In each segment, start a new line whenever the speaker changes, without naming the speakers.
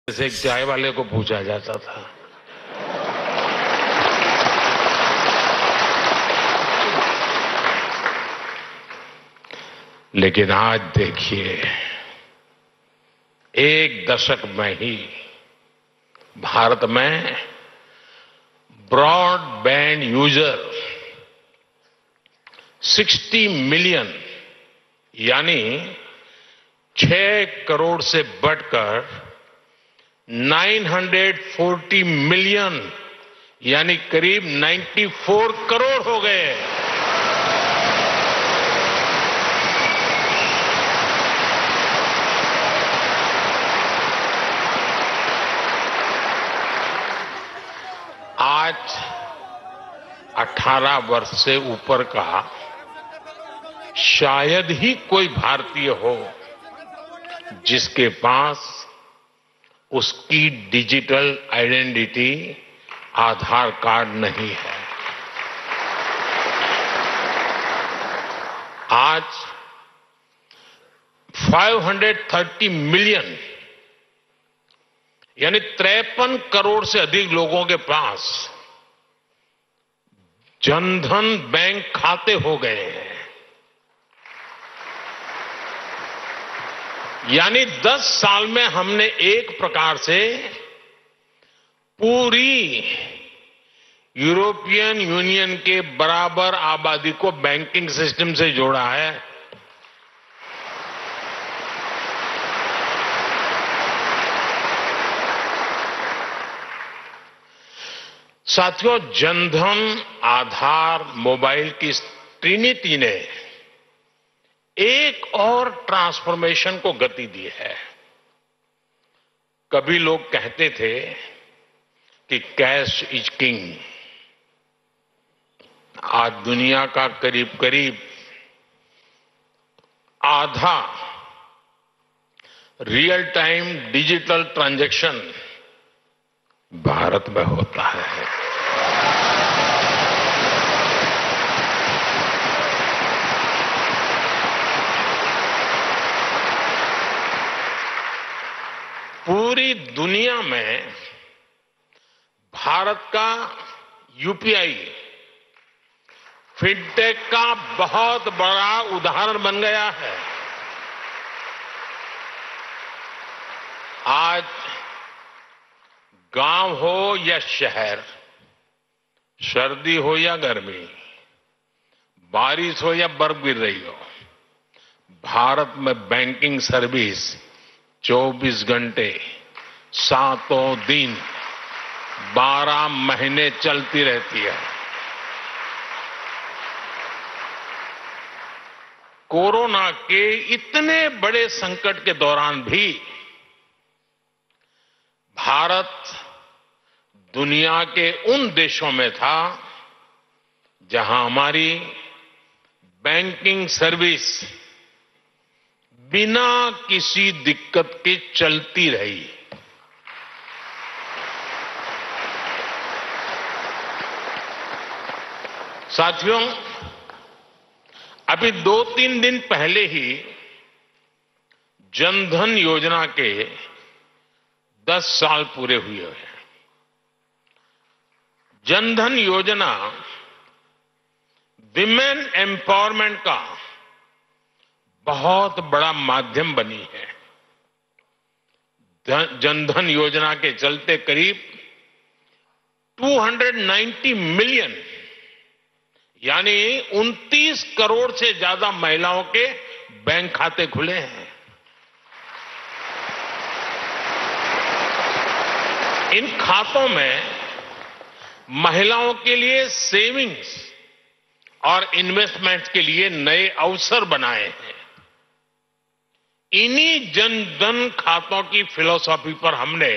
जैसे एक चाय वाले को पूछा जाता था। लेकिन आज देखिए, एक दशक में ही भारत में ब्रॉडबैंड यूजर 60 मिलियन यानी 6 करोड़ से बढ़कर 940 मिलियन यानी करीब 94 करोड़ हो गए। आज 18 वर्ष से ऊपर का शायद ही कोई भारतीय हो जिसके पास उसकी डिजिटल आइडेंटिटी आधार कार्ड नहीं है। आज 530 मिलियन यानी 53 करोड़ से अधिक लोगों के पास जनधन बैंक खाते हो गए हैं। यानी 10 साल में हमने एक प्रकार से पूरी यूरोपियन यूनियन के बराबर आबादी को बैंकिंग सिस्टम से जोड़ा है। साथियों, जनधन, आधार, मोबाइल की ट्रिनिटी ने एक और ट्रांसफॉर्मेशन को गति दी है। कभी लोग कहते थे कि कैश इज किंग। आज दुनिया का करीब करीब आधा real time digital transaction Bharat में होता है। पूरी दुनिया में भारत का यूपीआई फिनटेक का बहुत बड़ा उदाहरण बन गया है। आज गांव हो या शहर, सर्दी हो या गर्मी, बारिश हो या बर्फ गिर रही हो, भारत में बैंकिंग सर्विस 24 घंटे, 7 दिन, 12 महीने चलती रहती है। कोरोना के इतने बड़े संकट के दौरान भी भारत दुनिया के उन देशों में था जहां हमारी बैंकिंग सर्विस बिना किसी दिक्कत के चलती रही। साथियों, अभी 2-3 दिन पहले ही जनधन योजना के 10 साल पूरे हुए हैं। जनधन योजना विमेन एम्पावरमेंट का बहुत बड़ा माध्यम बनी है। जनधन योजना के चलते करीब 290 मिलियन यानी 29 करोड़ से ज्यादा महिलाओं के बैंक खाते खुले हैं। इन खातों में महिलाओं के लिए सेविंग्स और इन्वेस्टमेंट के लिए नए अवसर बनाए हैं। इन्हीं जनधन खातों की फिलॉसफी पर हमने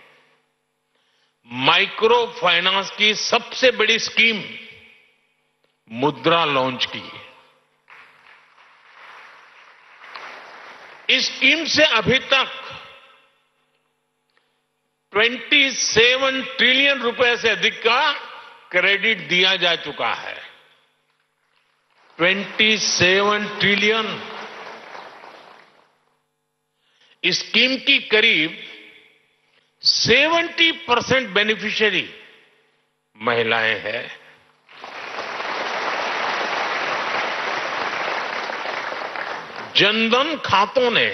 माइक्रो फाइनेंस की सबसे बड़ी स्कीम मुद्रा लॉन्च की। इस स्कीम से अभी तक 27 ट्रिलियन रुपए से अधिक का क्रेडिट दिया जा चुका है। 27 ट्रिलियन। इस स्कीम की करीब 70% बेनिफिशियरी महिलाएं हैं। जनधन खातों ने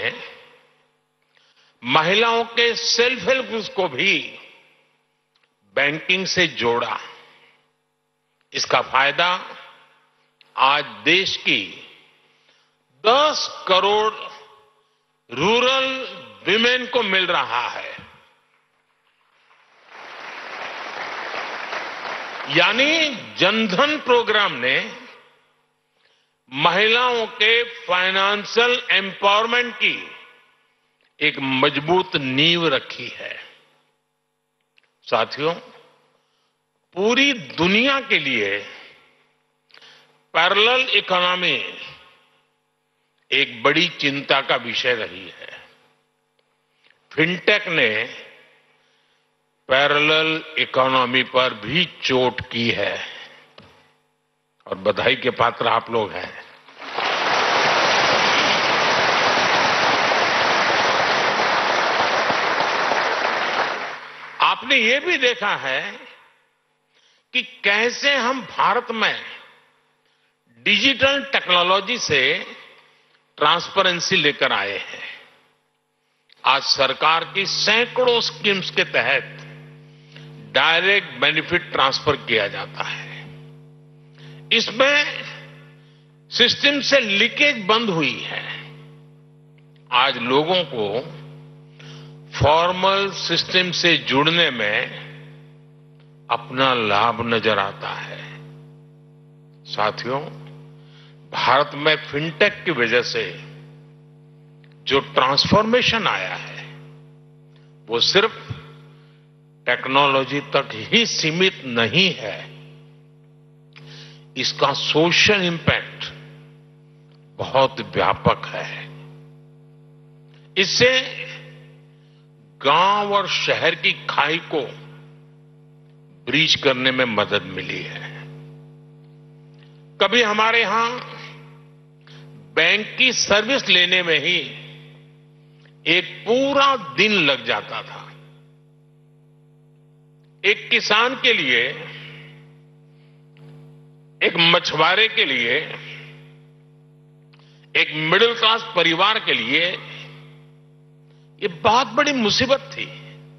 महिलाओं के सेल्फ हेल्प ग्रुप्स को भी बैंकिंग से जोड़ा। इसका फायदा आज देश की 10 करोड़ रूरल विमेन को मिल रहा है। यानी जनधन प्रोग्राम ने महिलाओं के फाइनेंशियल एम्पावरमेंट की एक मजबूत नींव रखी है। साथियों, पूरी दुनिया के लिए पैरेलल इकोनॉमी एक बड़ी चिंता का विषय रही है। फिनटेक ने पैरेलल इकोनॉमी पर भी चोट की है और बधाई के पात्र आप लोग हैं। आपने ये भी देखा है कि कैसे हम भारत में डिजिटल टेक्नोलॉजी से ट्रांसपेरेंसी लेकर आए हैं। आज सरकार की सैकड़ों स्कीम्स के तहत डायरेक्ट बेनिफिट ट्रांसफर किया जाता है। इसमें सिस्टम से लीकेज बंद हुई है। आज लोगों को फॉर्मल सिस्टम से जुड़ने में अपना लाभ नजर आता है। साथियों, भारत में फिनटेक की वजह से जो ट्रांसफॉर्मेशन आया है वो सिर्फ टेक्नोलॉजी तक ही सीमित नहीं है। इसका सोशल इंपैक्ट बहुत व्यापक है। इससे गांव और शहर की खाई को ब्रीच करने में मदद मिली है। कभी हमारे यहां बैंक की सर्विस लेने में ही एक पूरा दिन लग जाता था। एक किसान के लिए, एक मछुआरे के लिए, एक मिडिल क्लास परिवार के लिए ये बहुत बड़ी मुसीबत थी।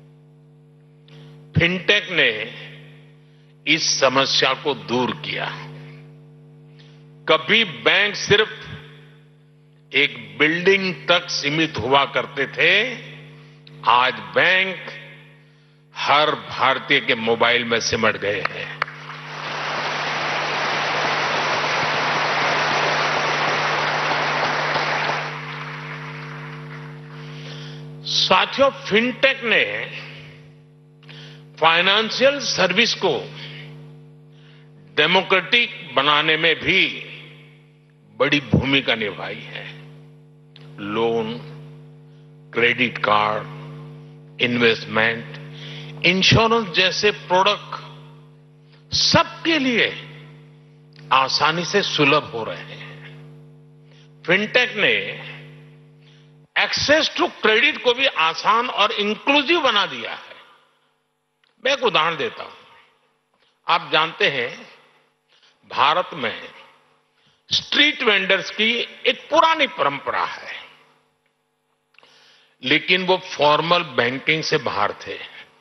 फिनटेक ने इस समस्या को दूर किया। कभी बैंक सिर्फ एक बिल्डिंग तक सीमित हुआ करते थे, आज बैंक हर भारतीय के मोबाइल में सिमट गए हैं। साथियों, फिनटेक ने फाइनेंशियल सर्विस को डेमोक्रेटिक बनाने में भी बड़ी भूमिका निभाई है। Loan, credit card, investment, insurance जैसे प्रोडक्ट सबके लिए आसानी से सुलभ हो रहे हैं। फिनटेक ने एक्सेस टू क्रेडिट को भी आसान और इंक्लूसिव बना दिया है। मैं एक उदाहरण देता हूं। आप जानते हैं, भारत में स्ट्रीट वेंडर्स की एक पुरानी परंपरा है, लेकिन वो फॉर्मल बैंकिंग से बाहर थे।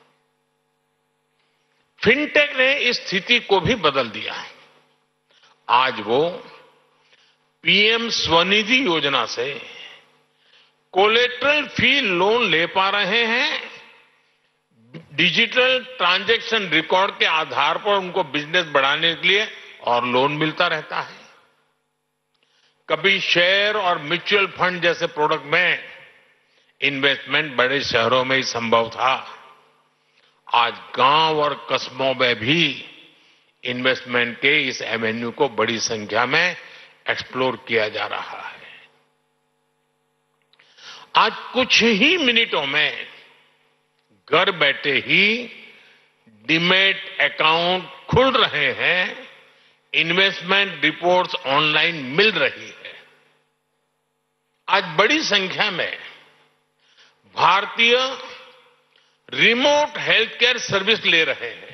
फिनटेक ने इस स्थिति को भी बदल दिया। आज वो पीएम स्वनिधि योजना से कोलेटरल फ्री लोन ले पा रहे हैं। डिजिटल ट्रांजैक्शन रिकॉर्ड के आधार पर उनको बिजनेस बढ़ाने के लिए और लोन मिलता रहता है। कभी शेयर और म्यूचुअल फंड जैसे प्रोडक्ट में इन्वेस्टमेंट बड़े शहरों में ही संभव था। आज गांव और कस्बों में भी इन्वेस्टमेंट के इस एवेन्यू को बड़ी संख्या में एक्सप्लोर किया जा रहा है। आज कुछ ही मिनटों में घर बैठे ही डीमैट अकाउंट खुल रहे हैं, इन्वेस्टमेंट रिपोर्ट्स ऑनलाइन मिल रही है। आज बड़ी संख्या में भारतीय रिमोट हेल्थ केयर सर्विस ले रहे हैं,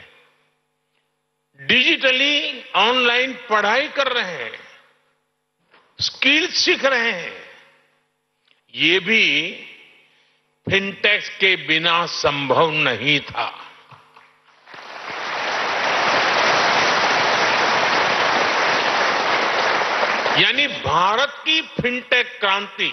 डिजिटली ऑनलाइन पढ़ाई कर रहे हैं, स्किल्स सीख रहे हैं। ये भी फिनटेक के बिना संभव नहीं था। यानी भारत की फिनटेक क्रांति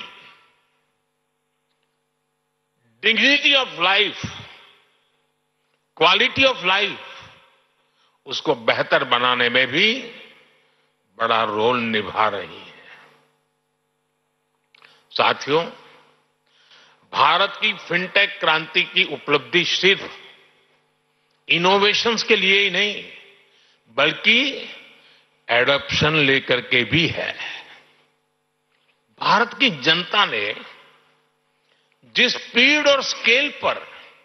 dignity of life, quality of life, उसको बेहतर बनाने में भी बड़ा रोल निभा रही है। साथियों, भारत की फिनटेक क्रांति की उपलब्धि सिर्फ इनोवेशंस के लिए ही नहीं, बल्कि एडॉप्शन लेकर के भी है। भारत की जनता ने जिस स्पीड और स्केल पर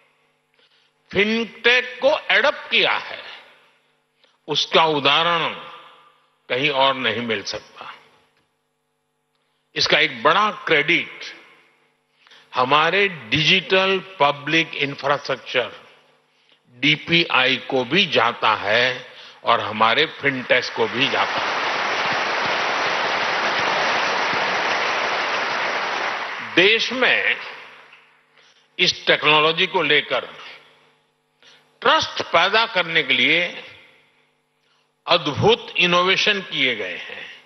फिनटेक को एडॉप्ट किया है, उसका उदाहरण कहीं और नहीं मिल सकता। इसका एक बड़ा क्रेडिट हमारे डिजिटल पब्लिक इंफ्रास्ट्रक्चर डीपीआई को भी जाता है और हमारे फिनटेक को भी जाता है। देश में इस टेक्नोलॉजी को लेकर ट्रस्ट पैदा करने के लिए अद्भुत इनोवेशन किए गए हैं।